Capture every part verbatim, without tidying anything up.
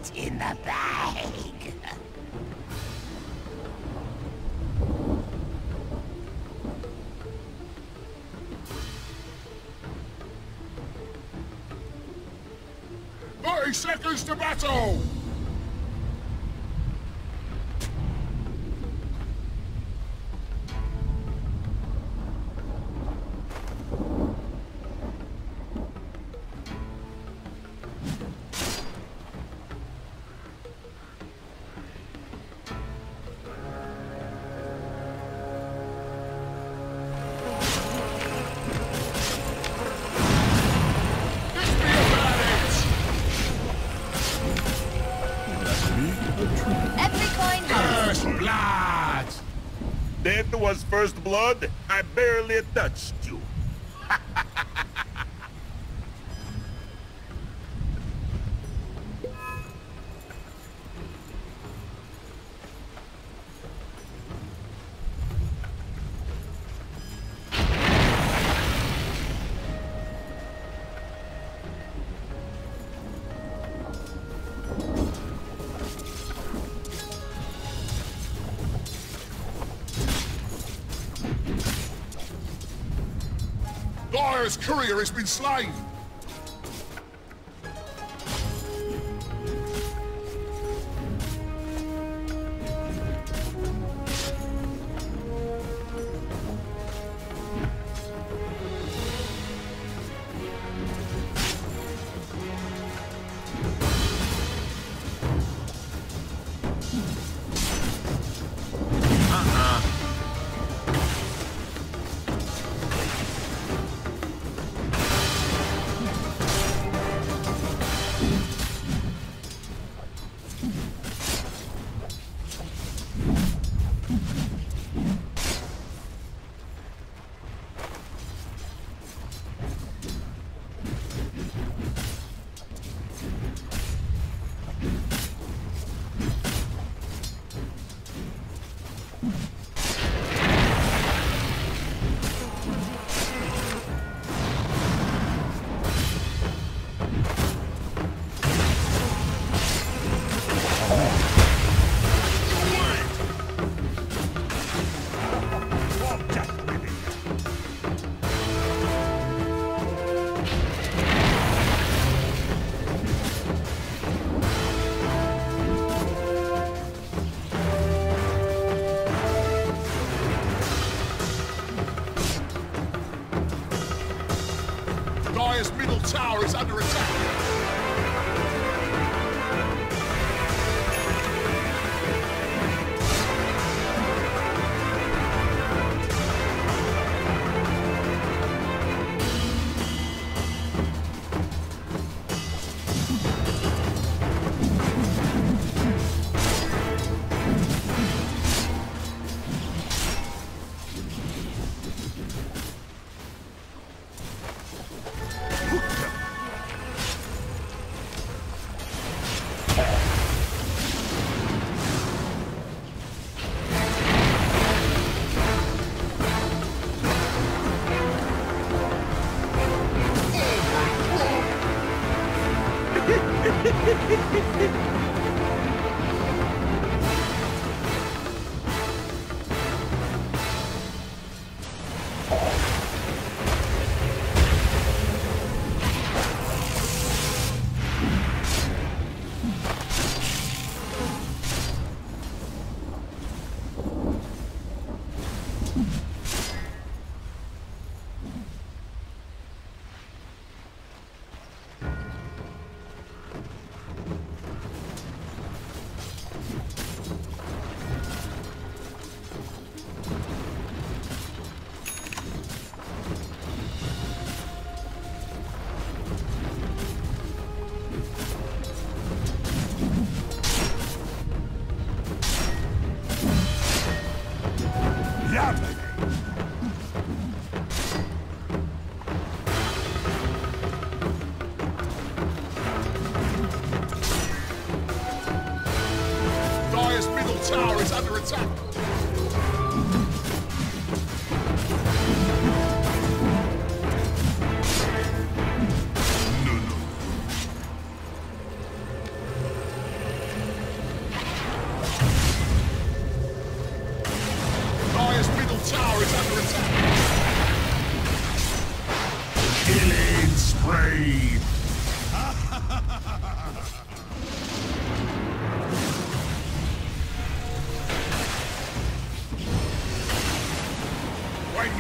It's in the bag. Thirty seconds to battle! That was first blood. I barely touched you. Dire's courier has been slain! Dire's middle tower is under attack. Dire's middle tower is under attack.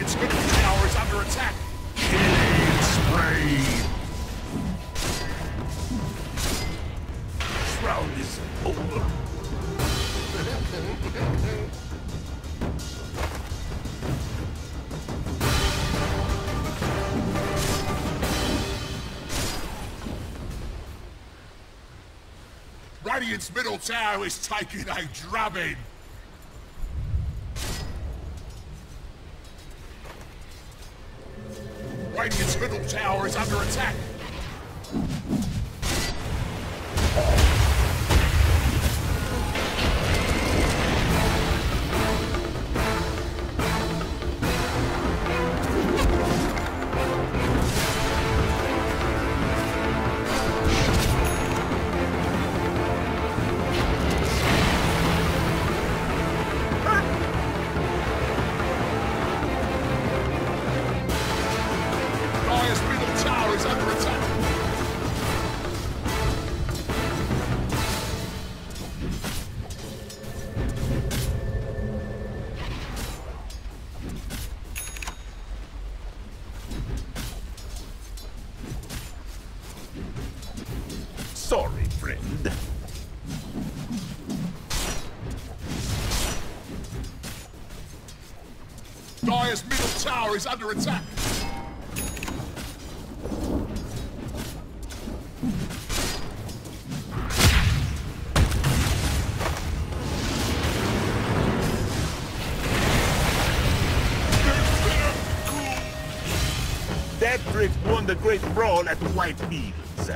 Radiant's middle tower is under attack. Killing spree. This round is over. Radiant's middle tower is taking a drubbing. Radiant's middle tower is under attack. Sorry, friend. Dire's middle tower is under attack. That Drift won the Great Brawl at Whitefields.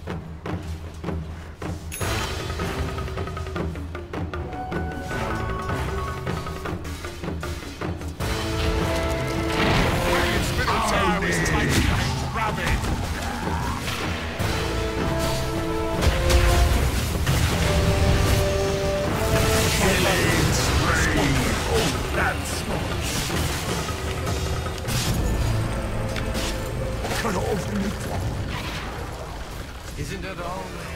Isn't it always?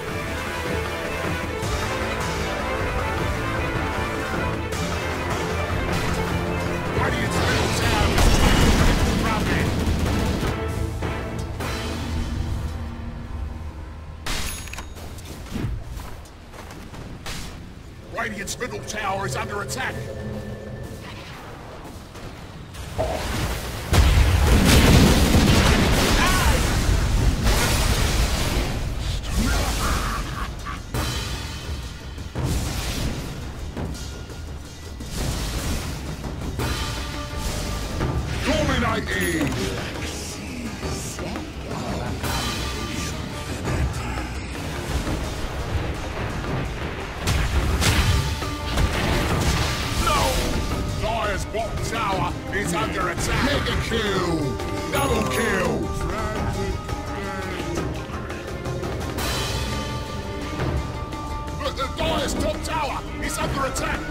Radiant's middle tower is rapid. Radiant's middle tower is under attack. Dominating! Dire's bottom tower is under attack. Mega kill! Double kill! Look, the Dire's top tower is under attack.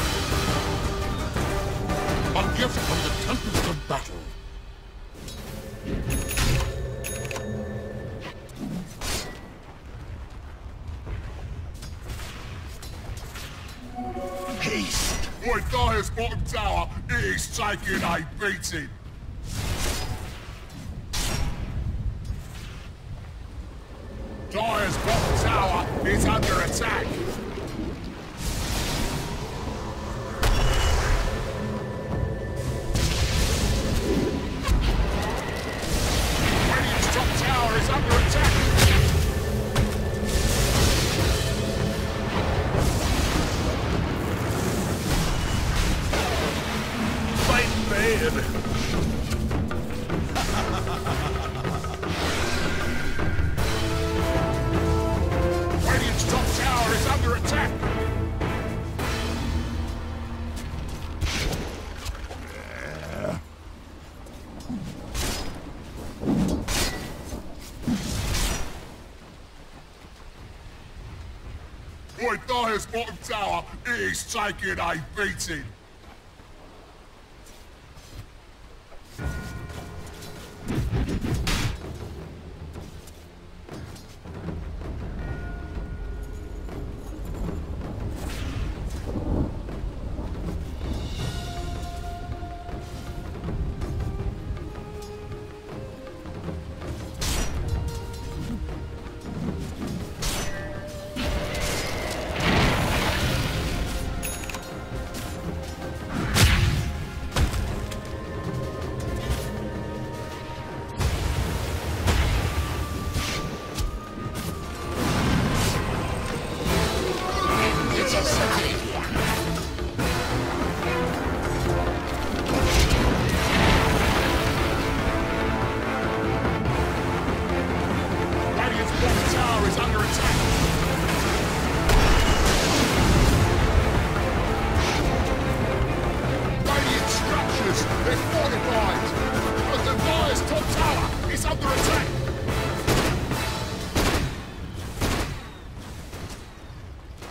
A gift from the Tempest of Battle. Haste! Boy, Dire's bottom tower is taking a beating. Dire's bottom tower is under attack. Radiant's top tower is under attack. Fight bad! Radiant's top tower is under attack. Boy, Dire's bottom tower is taking a beating.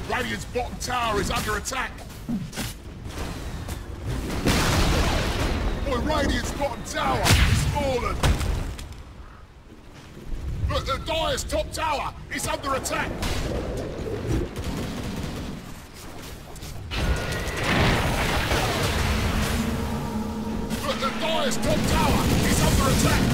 Radiant's bottom tower is under attack. Boy, Radiant's bottom tower is fallen. Look, the Dire's top tower is under attack. Look, the Dire's top tower is under attack.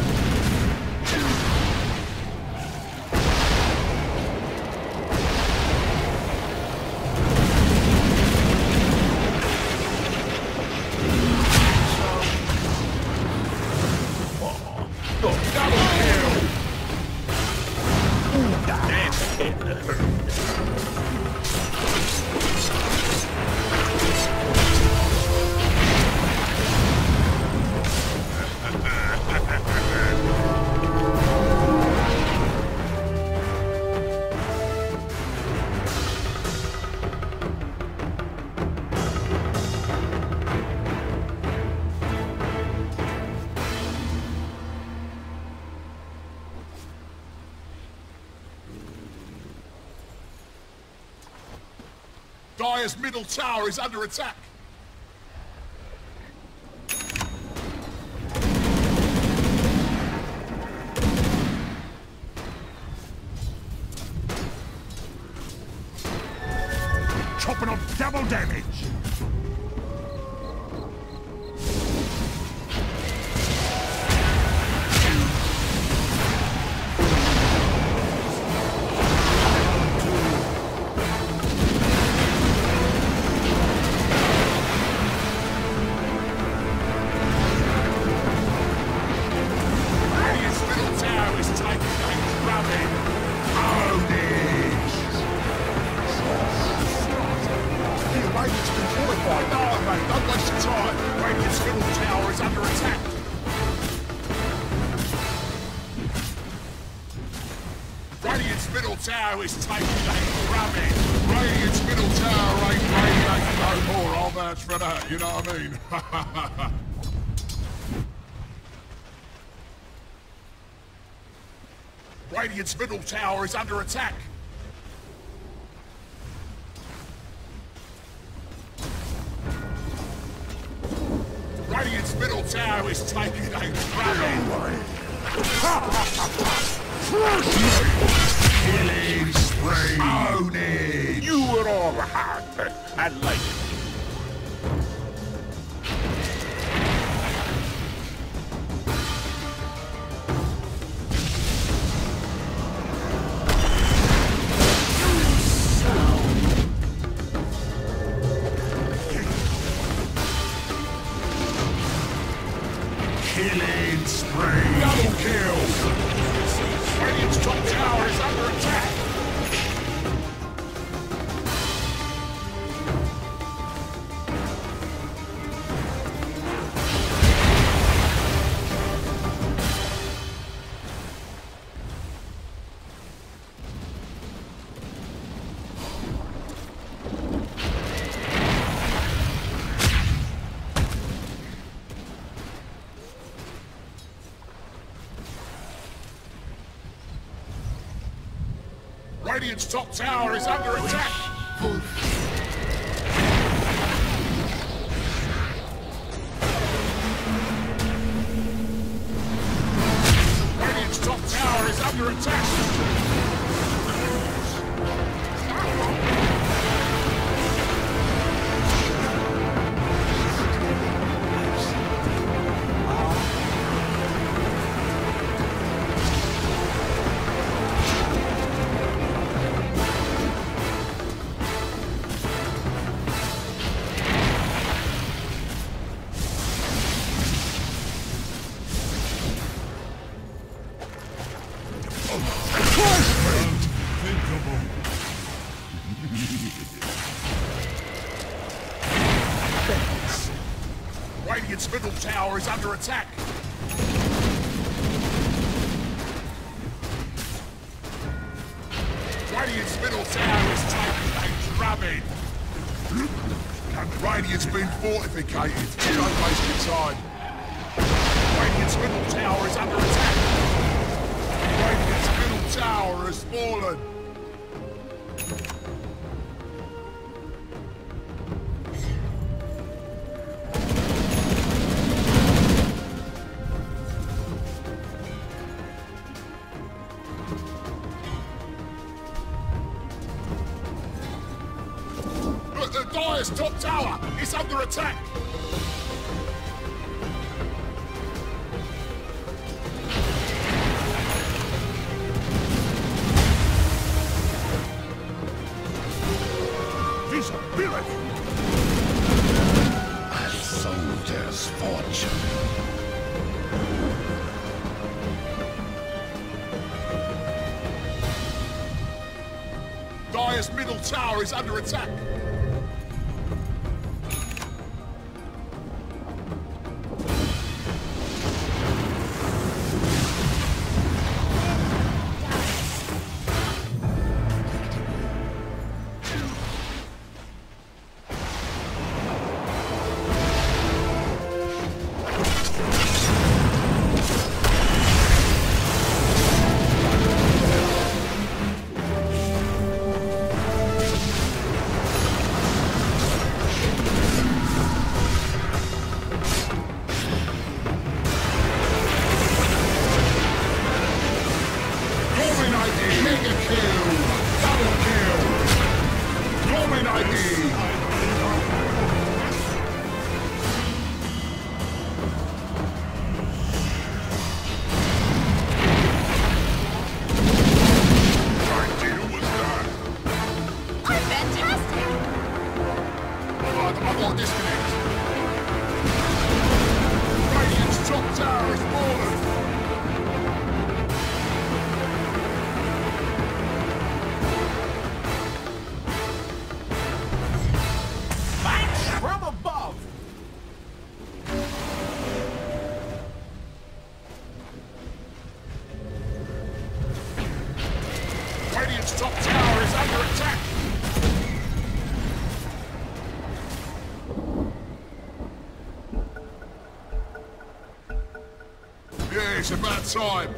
Dire's middle tower is under attack. Chopping off double damage. Radiant's middle tower is taking a drubbing. Radiant's middle tower ain't radiating no more. I'll vouch for that, you know what I mean? Radiant's middle tower is under attack. Radiant's middle tower is taking a drubbing. Killing spree! Own it! You were all hard. I like it. Killing spree! Double kill! Radiant's top tower is under attack! Radiant's top tower is under attack! Radiant's top tower is under attack! Radiant's middle tower is under attack! Radiant's middle tower is taking a drubbing! Radiant's been fortificated. Don't waste your time. Radiant's middle tower is under attack! Radiant's middle tower has fallen! The Dire's top tower is under attack! Visibility! A soldier's fortune. Dire's middle tower is under attack. Radiant's top tower is under attack! Yeah, it's about time.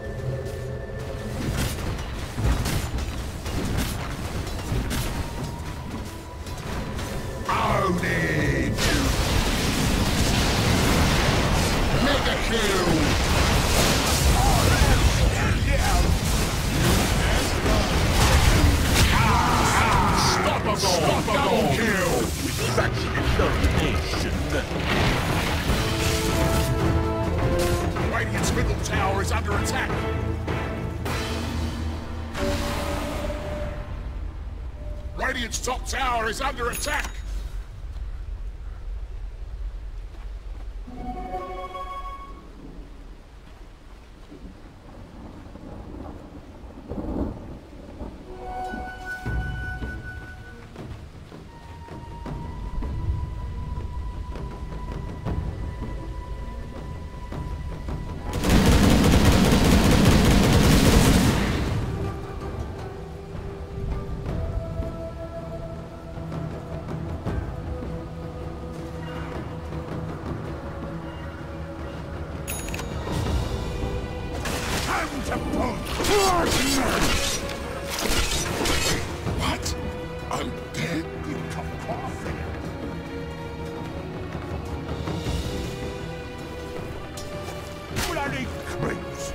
Ownage! Mega kill! Double kill! Such illumination! Radiant's middle tower is under attack! Radiant's top tower is under attack! What? I'm dead? You come coughing. Bloody creeps!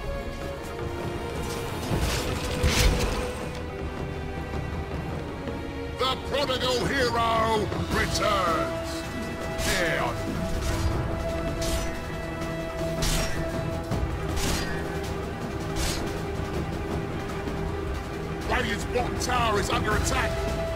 The prodigal hero returns! Here. Radiant's bottom tower is under attack!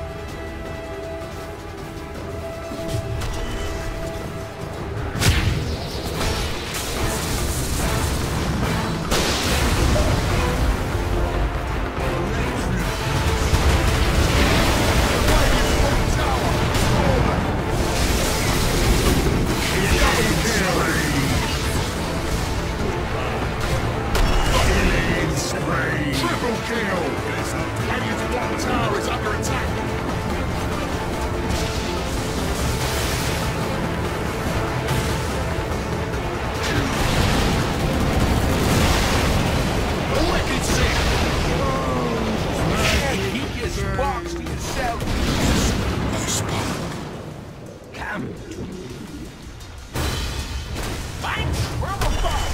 Triple kill! Radiant's bottom tower is under attack! Wicked sick! Yeah, keep your sparks to yourself. No spark. Come to me. Thanks from above!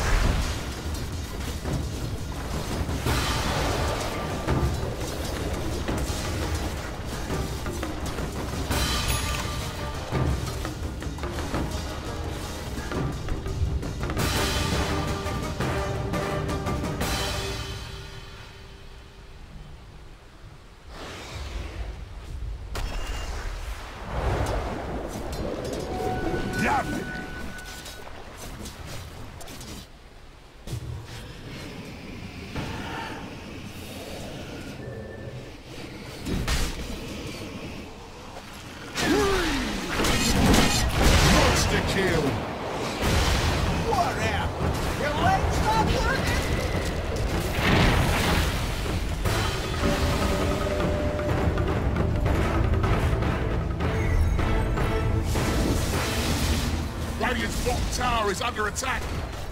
bottom tower is under attack.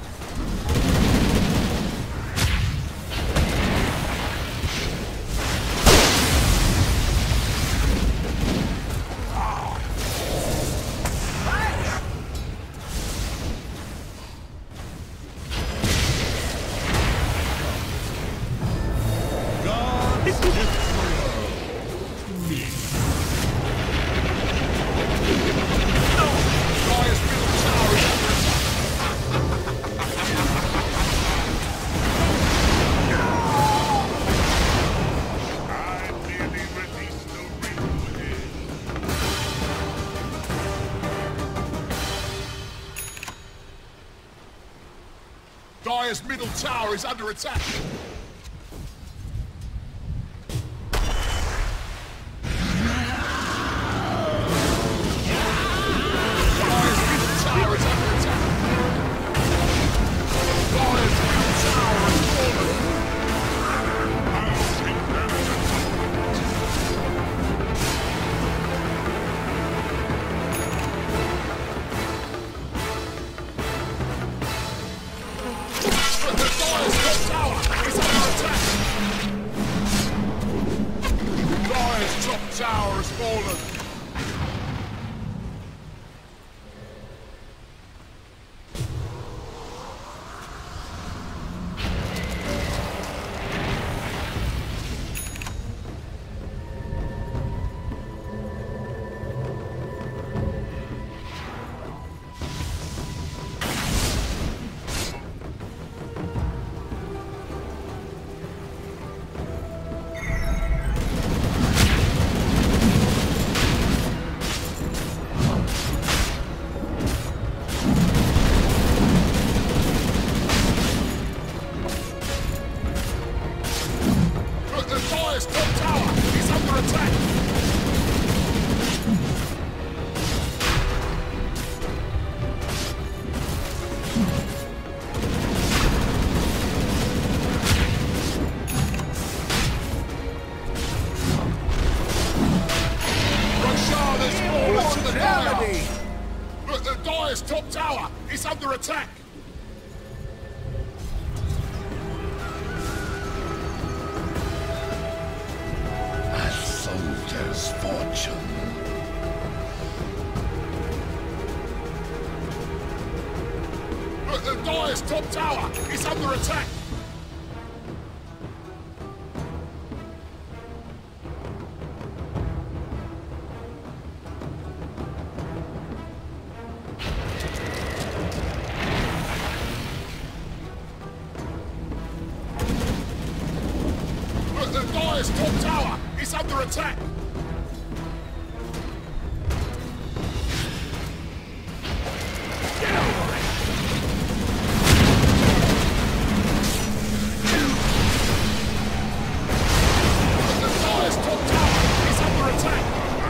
Dire's middle tower is under attack. Dire's middle tower is under attack. Dire's middle tower has fallen. I'll take damage. Tower has fallen. Dire's top tower is under attack! A soldier's fortune. The Dire's top tower is under attack! The Dire's top tower is under attack! Get over it! The Dire's top tower is under attack!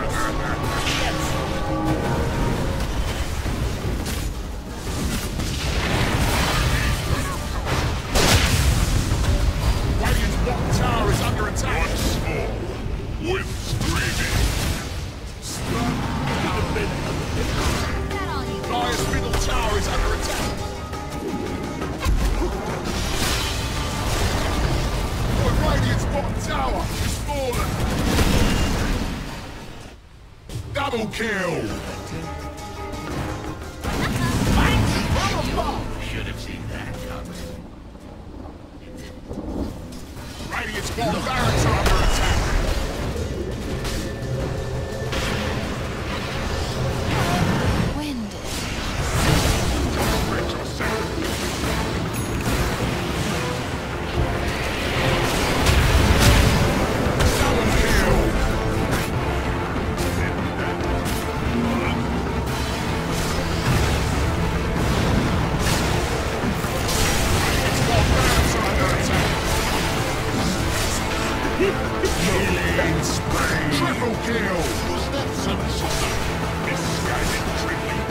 Radiant's bottom tower is under attack! Once more, with screaming. Dire's middle tower is under attack! The Radiant's bottom tower is fallen! Double kill! Should have seen that coming. Radiant's bottom barracks are under attack! Winded. Double kill! Radiant's bottom barracks are under attack! Killing spree! Triple kill! Was that some sort of misguided tribute?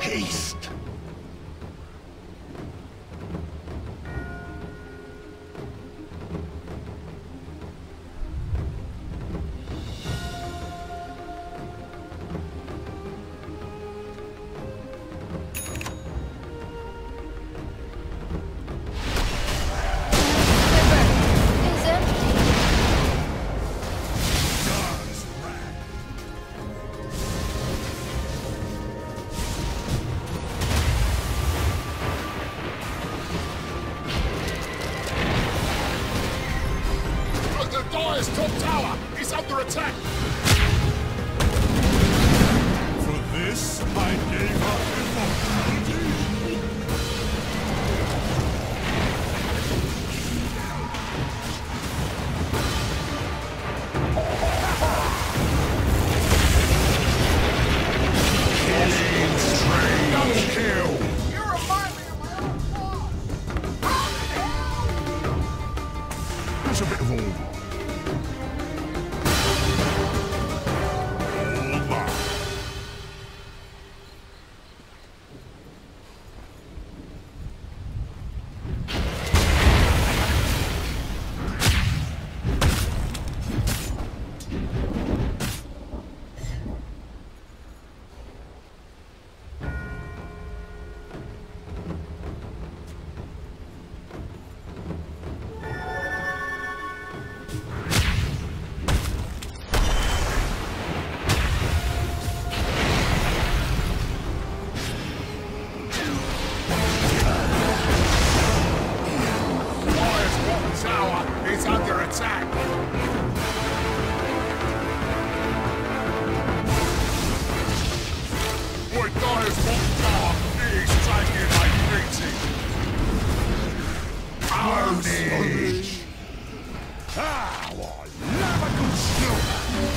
Haste! Dire's top tower is under attack! For this, I gave up immortality! Killing straight! Double kill! You remind me of my own boss! That's a bit of all. It's under attack! Boy, Dire's bottom tower is taking a beating! Carnage! Ah, I love a good slaughter!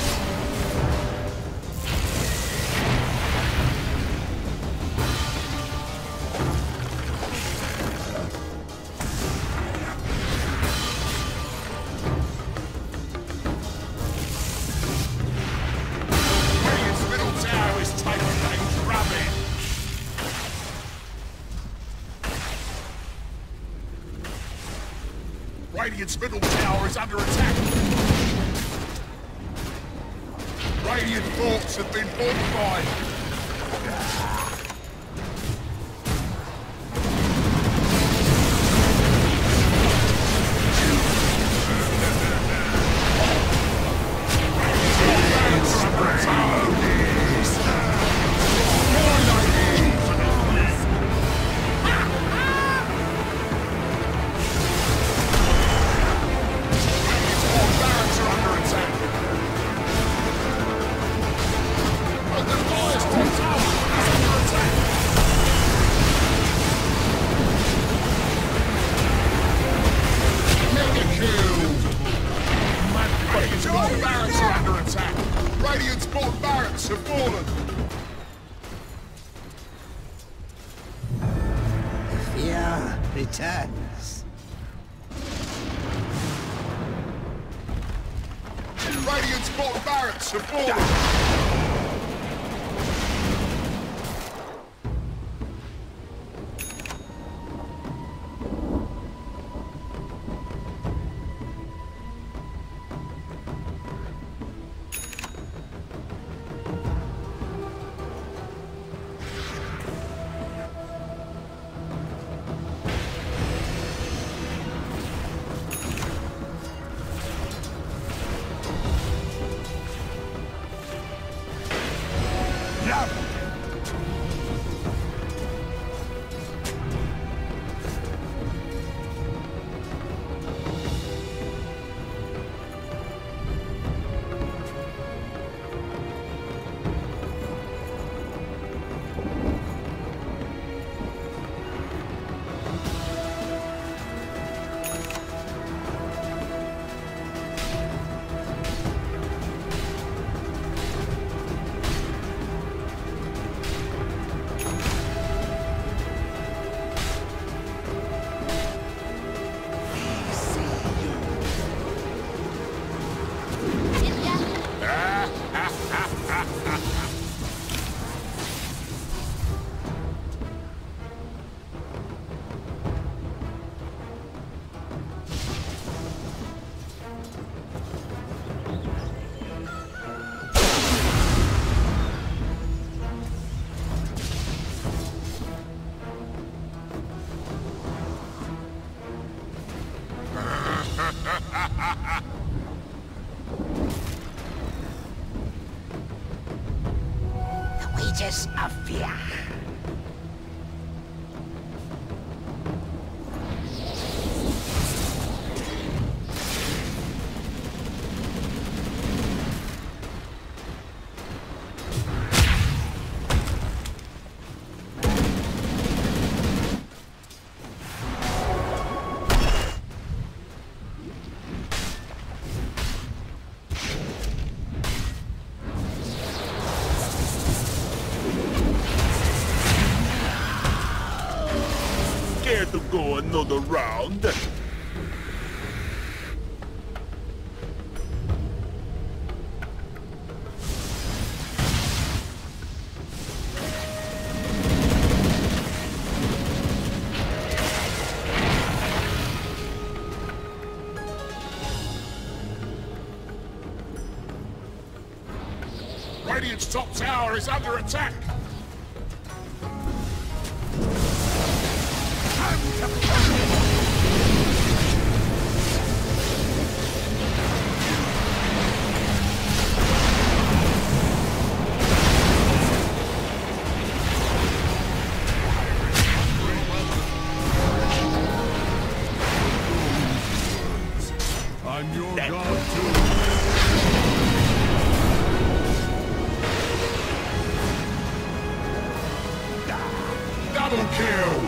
Radiant's middle tower is under attack! Radiant forts have been fortified! Radiant's bottom barracks have fallen! Fear returns. Radiant's bottom barracks have fallen! barracks of fear. Care to go another round? Radiant's top tower is under attack! I'm your That- god too. Double kill!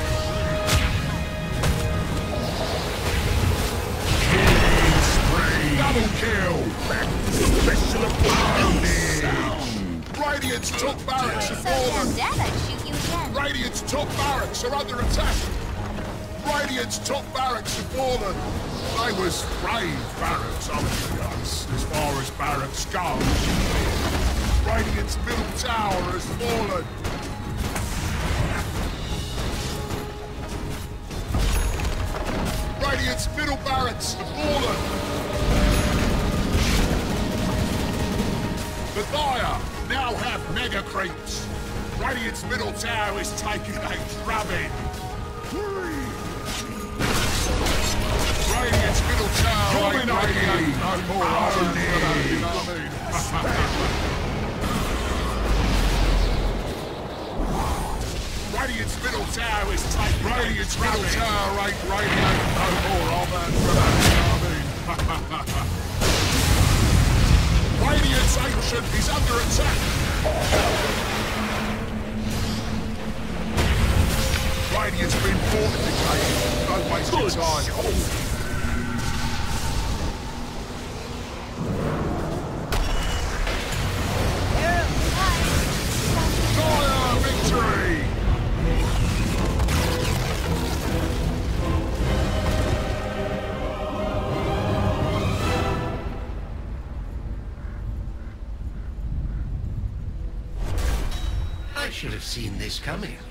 Killing spree! Double kill! Special ability. Radiant's top barracks have So damn fallen! dead I'd shoot you again. Radiant's top barracks are under attack! Radiant's top barracks have fallen! They was brave barracks, I'll be honest, as far as barracks go. Radiant's middle tower has fallen! Radiant's middle barracks have fallen! The Dire now have mega creeps! Radiant's middle tower is taking a drubbing! Radiant's middle tower ain't radiate no more iron for that, you know what I mean? Radiant's middle tower is taking Radiant's middle tower ain't radiate no more iron for that, you know what I mean? Radiant's Ancient is under attack! Radiant's been fortified. Don't waste your time. Dire victory! I should have seen this coming.